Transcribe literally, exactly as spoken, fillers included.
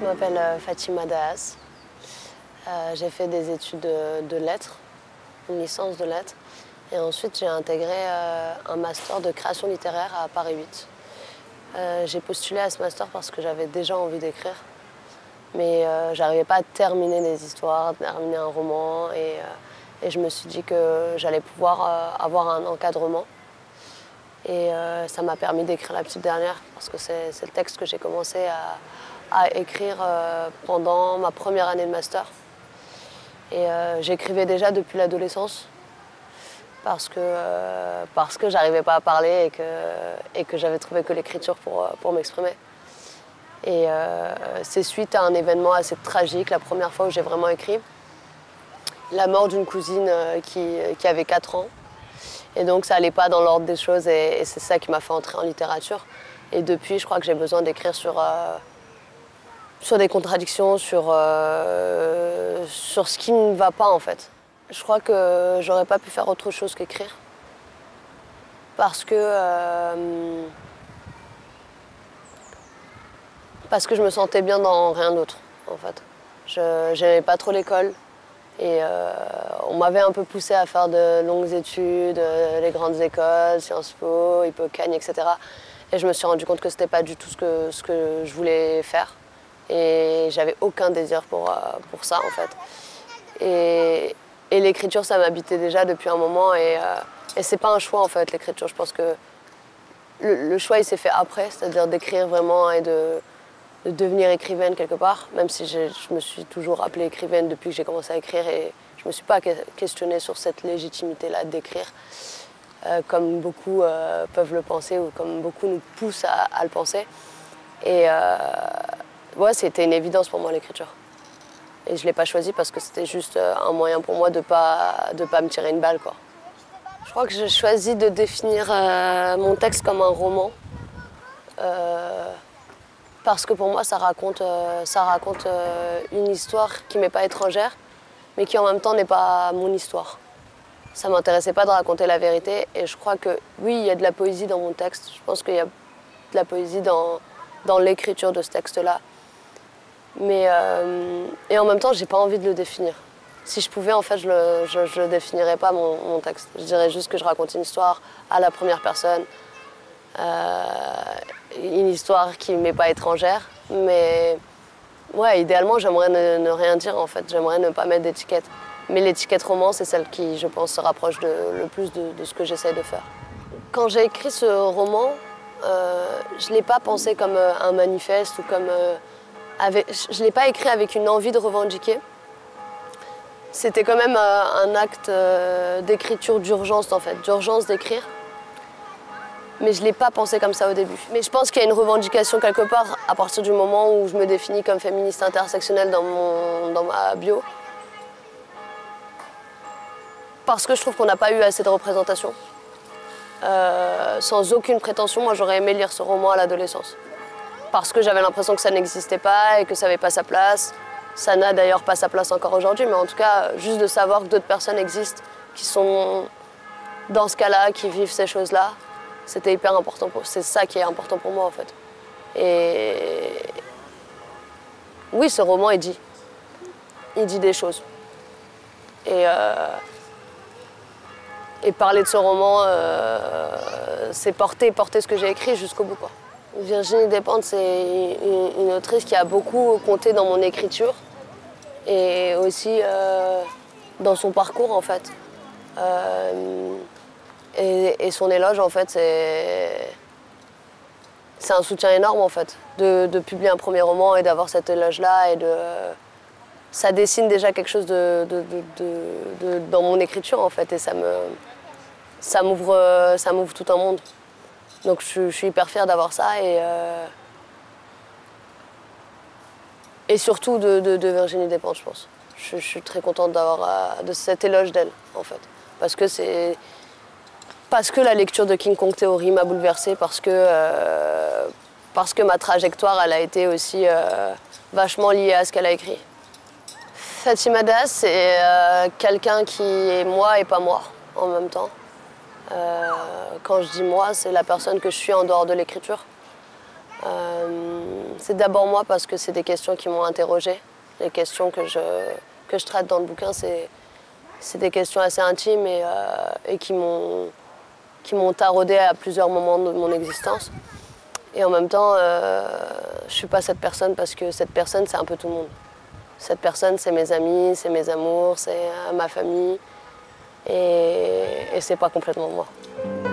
m'appelle euh, Fatima Daas. Euh, j'ai fait des études de, de lettres, une licence de lettres. Et ensuite, j'ai intégré euh, un master de création littéraire à Paris huit. Euh, j'ai postulé à ce master parce que j'avais déjà envie d'écrire. Mais euh, j'arrivais pas à terminer des histoires, terminer un roman. Et, euh, et je me suis dit que j'allais pouvoir euh, avoir un encadrement. Et euh, ça m'a permis d'écrire La Petite Dernière, parce que c'est le texte que j'ai commencé à, à écrire euh, pendant ma première année de master. Et euh, j'écrivais déjà depuis l'adolescence, parce que, euh, parce que j'arrivais pas à parler et que, et que j'avais trouvé que l'écriture pour, pour m'exprimer. Et euh, c'est suite à un événement assez tragique, la première fois où j'ai vraiment écrit, la mort d'une cousine qui, qui avait quatre ans. Et donc ça n'allait pas dans l'ordre des choses et, et c'est ça qui m'a fait entrer en littérature. Et depuis, je crois que j'ai besoin d'écrire sur, euh, sur des contradictions, sur, euh, sur ce qui ne va pas en fait. Je crois que j'aurais pas pu faire autre chose qu'écrire. Parce que, euh, parce que je me sentais bien dans rien d'autre en fait. Je n'aimais pas trop l'école. Et euh, on m'avait un peu poussé à faire de longues études, euh, les grandes écoles, Sciences Po, Hippocagne, et cetera. Et je me suis rendu compte que c'était pas du tout ce que, ce que je voulais faire. Et j'avais aucun désir pour, euh, pour ça, en fait. Et, et l'écriture, ça m'habitait déjà depuis un moment. Et, euh, et c'est pas un choix, en fait, l'écriture. Je pense que le, le choix, il s'est fait après, c'est-à-dire d'écrire vraiment et de... de devenir écrivaine quelque part, même si je, je me suis toujours appelée écrivaine depuis que j'ai commencé à écrire et je ne me suis pas questionnée sur cette légitimité-là d'écrire, euh, comme beaucoup euh, peuvent le penser ou comme beaucoup nous poussent à, à le penser. Et euh, ouais, c'était une évidence pour moi l'écriture. Et je ne l'ai pas choisi parce que c'était juste un moyen pour moi de ne pas, de pas me tirer une balle, quoi. Je crois que j'ai choisi de définir euh, mon texte comme un roman. Euh, Parce que pour moi, ça raconte, euh, ça raconte euh, une histoire qui m'est pas étrangère, mais qui en même temps n'est pas mon histoire. Ça m'intéressait pas de raconter la vérité, et je crois que oui, il y a de la poésie dans mon texte. Je pense qu'il y a de la poésie dans, dans l'écriture de ce texte-là. Mais euh, et en même temps, j'ai pas envie de le définir. Si je pouvais, en fait, je le, je, je le définirais pas mon, mon texte. Je dirais juste que je raconte une histoire à la première personne. Euh, une histoire qui ne m'est pas étrangère, mais ouais, idéalement j'aimerais ne, ne rien dire en fait, j'aimerais ne pas mettre d'étiquette. Mais l'étiquette roman, c'est celle qui, je pense, se rapproche de, le plus de, de ce que j'essaie de faire. Quand j'ai écrit ce roman, euh, je ne l'ai pas pensé comme euh, un manifeste ou comme... Euh, avec, je ne l'ai pas écrit avec une envie de revendiquer. C'était quand même euh, un acte euh, d'écriture d'urgence en fait, d'urgence d'écrire. Mais je ne l'ai pas pensé comme ça au début. Mais je pense qu'il y a une revendication quelque part à partir du moment où je me définis comme féministe intersectionnelle dans, mon, dans ma bio. Parce que je trouve qu'on n'a pas eu assez de représentation. Euh, sans aucune prétention, moi j'aurais aimé lire ce roman à l'adolescence. Parce que j'avais l'impression que ça n'existait pas et que ça n'avait pas sa place. Ça n'a d'ailleurs pas sa place encore aujourd'hui, mais en tout cas, juste de savoir que d'autres personnes existent qui sont dans ce cas-là, qui vivent ces choses-là. C'était hyper important, c'est ça qui est important pour moi en fait. Et oui, ce roman, il dit. Il dit des choses. Et, euh... Et parler de ce roman, euh... c'est porter, porter ce que j'ai écrit jusqu'au bout, quoi. Virginie Despentes, c'est une autrice qui a beaucoup compté dans mon écriture et aussi euh... dans son parcours en fait. Euh... Et, et son éloge, en fait, c'est c'est un soutien énorme, en fait, de, de publier un premier roman et d'avoir cet éloge-là. Et de, ça dessine déjà quelque chose de, de, de, de, de, dans mon écriture, en fait, et ça me, ça m'ouvre, ça m'ouvre tout un monde. Donc je, je suis hyper fière d'avoir ça et, euh, et surtout de, de, de Virginie Despentes, je pense. Je, je suis très contente d'avoir de cet éloge d'elle, en fait, parce que c'est Parce que la lecture de King Kong Theory m'a bouleversée, parce que, euh, parce que ma trajectoire elle a été aussi euh, vachement liée à ce qu'elle a écrit. Fatima Daas, c'est euh, quelqu'un qui est moi et pas moi en même temps. Euh, quand je dis moi, c'est la personne que je suis en dehors de l'écriture. Euh, c'est d'abord moi parce que c'est des questions qui m'ont interrogée. Les questions que je, que je traite dans le bouquin, c'est des questions assez intimes et, euh, et qui m'ont qui m'ont taraudée à plusieurs moments de mon existence. Et en même temps, euh, je ne suis pas cette personne parce que cette personne, c'est un peu tout le monde. Cette personne, c'est mes amis, c'est mes amours, c'est euh, ma famille. Et, et c'est pas complètement moi.